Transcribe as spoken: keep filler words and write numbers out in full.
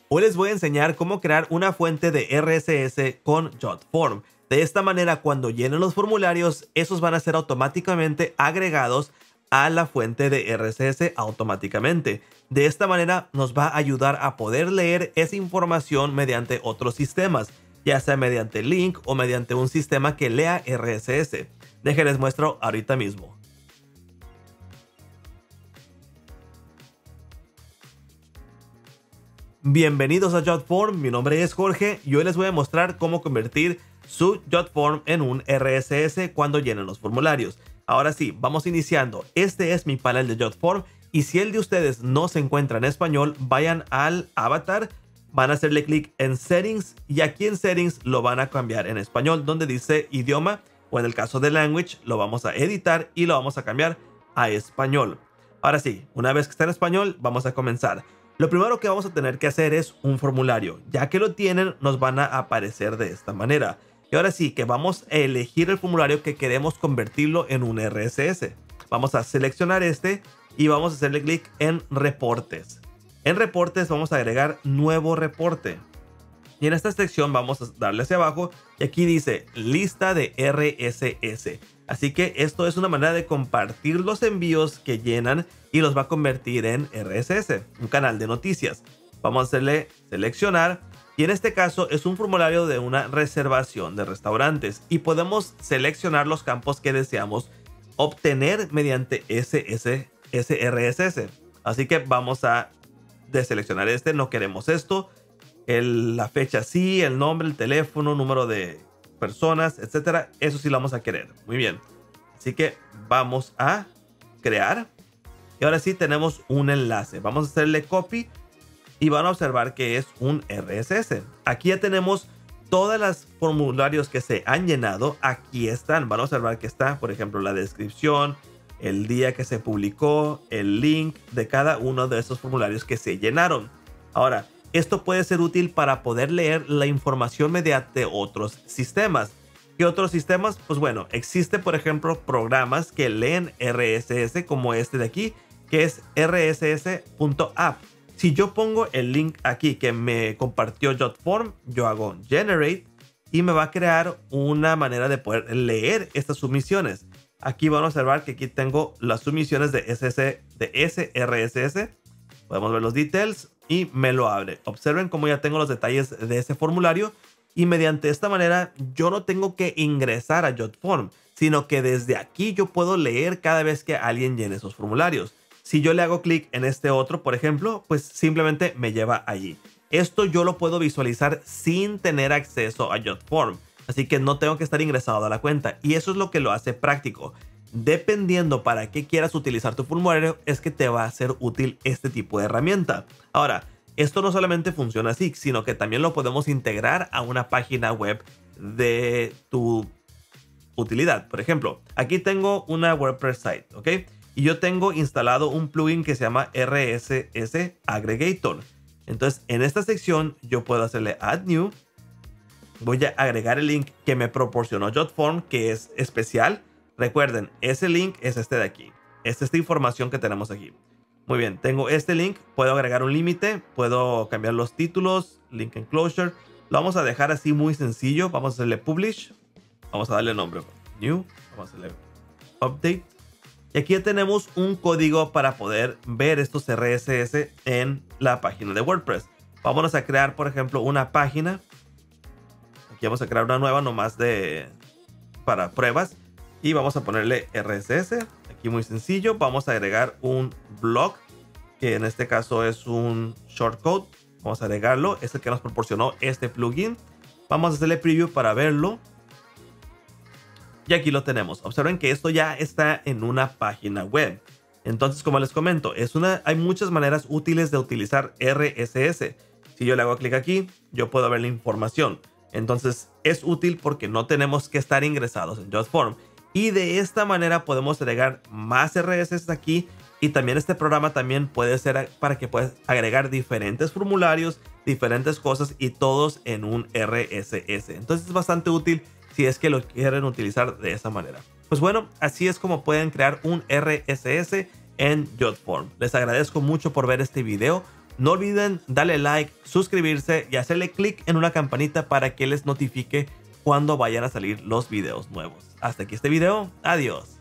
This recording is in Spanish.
Hoy les voy a enseñar cómo crear una fuente de R S S con JotForm. De esta manera, cuando llenen los formularios, esos van a ser automáticamente agregados a la fuente de R S S automáticamente. De esta manera nos va a ayudar a poder leer esa información mediante otros sistemas, ya sea mediante link o mediante un sistema que lea R S S. Déjenles muestro ahorita mismo. Bienvenidos a JotForm, mi nombre es Jorge y hoy les voy a mostrar cómo convertir su JotForm en un R S S cuando llenen los formularios. Ahora sí, vamos iniciando. Este es mi panel de JotForm y si el de ustedes no se encuentra en español, vayan al avatar, van a hacerle clic en Settings y aquí en Settings lo van a cambiar en español donde dice idioma o en el caso de Language lo vamos a editar y lo vamos a cambiar a español. Ahora sí, una vez que está en español, vamos a comenzar. Lo primero que vamos a tener que hacer es un formulario. Ya que lo tienen, nos van a aparecer de esta manera. Y ahora sí, que vamos a elegir el formulario que queremos convertirlo en un R S S. Vamos a seleccionar este y vamos a hacerle clic en Reportes. En Reportes vamos a agregar Nuevo Reporte. Y en esta sección vamos a darle hacia abajo y aquí dice Lista de R S S. Así que esto es una manera de compartir los envíos que llenan y los va a convertir en R S S, un canal de noticias. Vamos a hacerle seleccionar y en este caso es un formulario de una reservación de restaurantes y podemos seleccionar los campos que deseamos obtener mediante ese, ese, ese R S S. Así que vamos a deseleccionar este, no queremos esto. El, la fecha sí, el nombre, el teléfono, número de personas, etcétera. Eso sí lo vamos a querer. Muy bien. Así que vamos a crear. Y ahora sí tenemos un enlace. Vamos a hacerle copy y van a observar que es un R S S. Aquí ya tenemos todos los formularios que se han llenado. Aquí están. Van a observar que está, por ejemplo, la descripción, el día que se publicó, el link de cada uno de esos formularios que se llenaron. Ahora, esto puede ser útil para poder leer la información mediante otros sistemas. ¿Qué otros sistemas? Pues bueno, existe por ejemplo programas que leen R S S como este de aquí, que es R S S punto app. Si yo pongo el link aquí que me compartió JotForm, yo hago Generate y me va a crear una manera de poder leer estas sumisiones. Aquí van a observar que aquí tengo las sumisiones de, S S, de ese R S S. Podemos ver los details y me lo abre. Observen cómo ya tengo los detalles de ese formulario y mediante esta manera yo no tengo que ingresar a JotForm, sino que desde aquí yo puedo leer cada vez que alguien llene esos formularios. Si yo le hago clic en este otro, por ejemplo, pues simplemente me lleva allí. Esto yo lo puedo visualizar sin tener acceso a JotForm, así que no tengo que estar ingresado a la cuenta y eso es lo que lo hace práctico. Dependiendo para qué quieras utilizar tu formulario, es que te va a ser útil este tipo de herramienta. Ahora, esto no solamente funciona así, sino que también lo podemos integrar a una página web de tu utilidad. Por ejemplo, aquí tengo una WordPress site, ¿ok? Y yo tengo instalado un plugin que se llama R S S Aggregator. Entonces, en esta sección yo puedo hacerle Add New. Voy a agregar el link que me proporcionó JotForm, que es especial. Recuerden, ese link es este de aquí. Es esta información que tenemos aquí. Muy bien, tengo este link. Puedo agregar un límite. Puedo cambiar los títulos. Link enclosure. Lo vamos a dejar así muy sencillo. Vamos a hacerle Publish. Vamos a darle nombre. New. Vamos a hacerle Update. Y aquí ya tenemos un código para poder ver estos R S S en la página de WordPress. Vámonos a crear, por ejemplo, una página. Aquí vamos a crear una nueva nomás de, para pruebas. Y vamos a ponerle R S S. Aquí muy sencillo. Vamos a agregar un blog. Que en este caso es un shortcode. Vamos a agregarlo. Es el que nos proporcionó este plugin. Vamos a hacerle preview para verlo. Y aquí lo tenemos. Observen que esto ya está en una página web. Entonces, como les comento, es una, hay muchas maneras útiles de utilizar R S S. Si yo le hago clic aquí, yo puedo ver la información. Entonces, es útil porque no tenemos que estar ingresados en JotForm. Y de esta manera podemos agregar más R S S aquí. Y también este programa también puede ser para que puedas agregar diferentes formularios, diferentes cosas y todos en un R S S. Entonces es bastante útil si es que lo quieren utilizar de esa manera. Pues bueno, así es como pueden crear un R S S en JotForm. Les agradezco mucho por ver este video. No olviden darle like, suscribirse y hacerle clic en una campanita para que les notifique cuando vayan a salir los videos nuevos. Hasta aquí este video. Adiós.